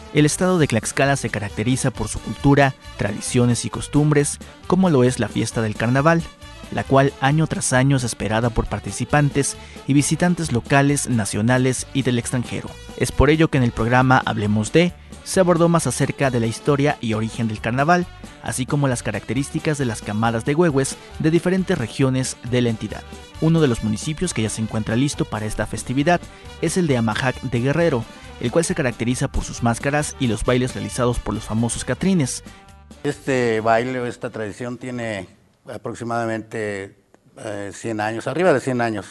El estado de Tlaxcala se caracteriza por su cultura, tradiciones y costumbres, como lo es la fiesta del carnaval, la cual año tras año es esperada por participantes y visitantes locales, nacionales y del extranjero. Es por ello que en el programa Hablemos de se abordó más acerca de la historia y origen del carnaval, así como las características de las camadas de huehues de diferentes regiones de la entidad. Uno de los municipios que ya se encuentra listo para esta festividad es el de Amajac de Guerrero, el cual se caracteriza por sus máscaras y los bailes realizados por los famosos catrines. Este baile o esta tradición tiene aproximadamente 100 años, arriba de 100 años.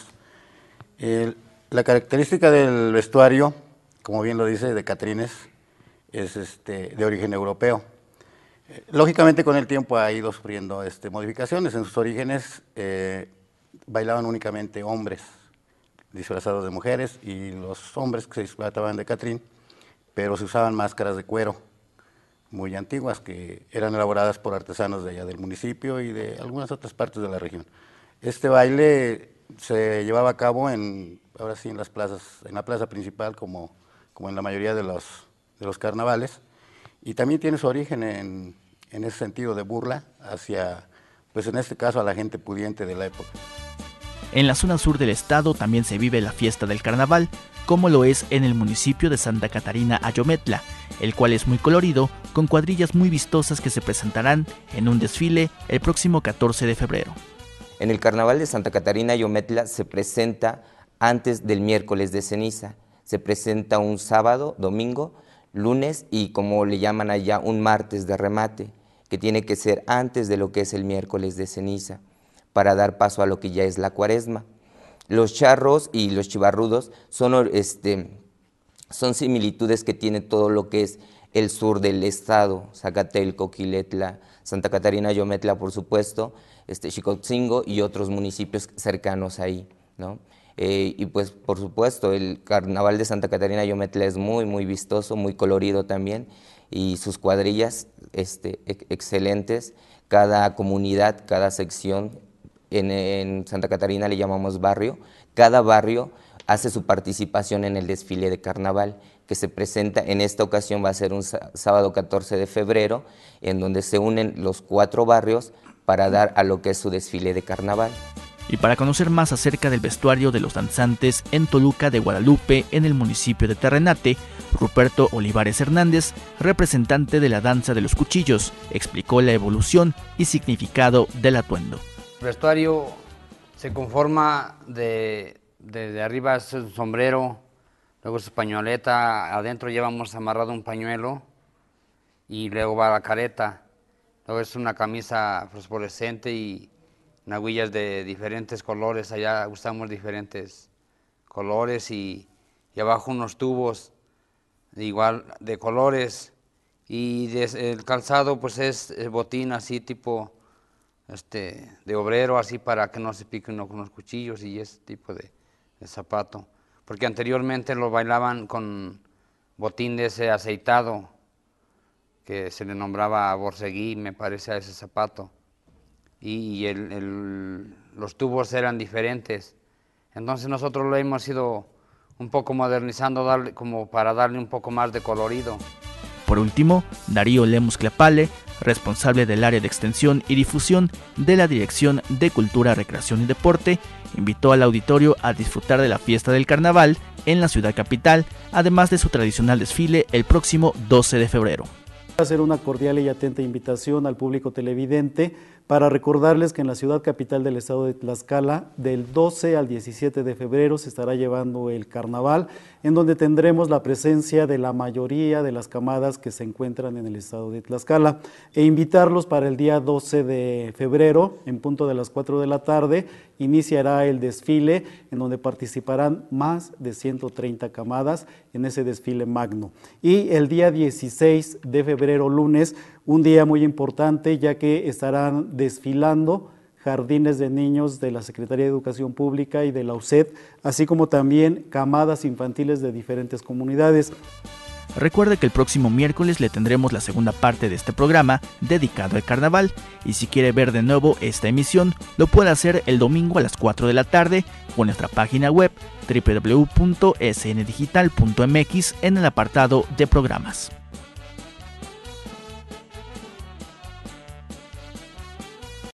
La característica del vestuario, como bien lo dice, de catrines, es de origen europeo. Lógicamente con el tiempo ha ido sufriendo modificaciones. En sus orígenes bailaban únicamente hombres disfrazados de mujeres y los hombres que se disfrazaban de catrín, pero se usaban máscaras de cuero muy antiguas que eran elaboradas por artesanos de allá del municipio y de algunas otras partes de la región. Este baile se llevaba a cabo ahora sí en las plazas, en la plaza principal como en la mayoría de los carnavales, y también tiene su origen en ese sentido de burla hacia, pues en este caso, a la gente pudiente de la época. En la zona sur del estado también se vive la fiesta del carnaval, como lo es en el municipio de Santa Catarina Ayometla, el cual es muy colorido, con cuadrillas muy vistosas que se presentarán en un desfile el próximo 14 de febrero. En el carnaval de Santa Catarina Ayometla se presenta antes del miércoles de ceniza, se presenta un sábado, domingo, lunes y como le llaman allá un martes de remate, que tiene que ser antes de lo que es el miércoles de ceniza, para dar paso a lo que ya es la cuaresma. Los charros y los chivarrudos son similitudes que tiene todo lo que es el sur del estado, Zacatelco, Quiletla, Santa Catarina Ayometla, por supuesto, Xicotzingo y otros municipios cercanos ahí, ¿no? Y pues por supuesto el carnaval de Santa Catarina Ayometla es muy muy vistoso, muy colorido también, y sus cuadrillas excelentes. Cada comunidad, cada sección, en Santa Catarina le llamamos barrio, cada barrio hace su participación en el desfile de carnaval que se presenta. En esta ocasión va a ser un sábado 14 de febrero, en donde se unen los 4 barrios para dar a lo que es su desfile de carnaval. Y para conocer más acerca del vestuario de los danzantes en Toluca de Guadalupe, en el municipio de Terrenate, Ruperto Olivares Hernández, representante de la danza de los cuchillos, explicó la evolución y significado del atuendo. El vestuario se conforma de arriba es un sombrero, luego su pañoleta, adentro llevamos amarrado un pañuelo y luego va la careta, luego es una camisa fosforescente y naguillas de diferentes colores, allá usamos diferentes colores y abajo unos tubos igual de colores, y el calzado pues es botín así tipo de obrero, así para que no se pique uno con los cuchillos, y ese tipo de zapato, porque anteriormente lo bailaban con botín de ese aceitado que se le nombraba borseguí, me parece, a ese zapato, y los tubos eran diferentes. Entonces nosotros lo hemos ido un poco modernizando, como para darle un poco más de colorido. Por último, Darío Lemus Clapale, responsable del área de extensión y difusión de la Dirección de Cultura, Recreación y Deporte, invitó al auditorio a disfrutar de la fiesta del carnaval en la ciudad capital, además de su tradicional desfile el próximo 12 de febrero. Hacer una cordial y atenta invitación al público televidente para recordarles que en la ciudad capital del estado de Tlaxcala, del 12 al 17 de febrero se estará llevando el carnaval, en donde tendremos la presencia de la mayoría de las camadas que se encuentran en el estado de Tlaxcala, e invitarlos para el día 12 de febrero, en punto de las 4 de la tarde, iniciará el desfile, en donde participarán más de 130 camadas en ese desfile magno. Y el día 16 de febrero, lunes, un día muy importante, ya que estarán desfilando jardines de niños de la Secretaría de Educación Pública y de la UCED, así como también camadas infantiles de diferentes comunidades. Recuerde que el próximo miércoles le tendremos la segunda parte de este programa dedicado al carnaval, y si quiere ver de nuevo esta emisión, lo puede hacer el domingo a las 4 de la tarde o en nuestra página web www.sndigital.mx en el apartado de programas.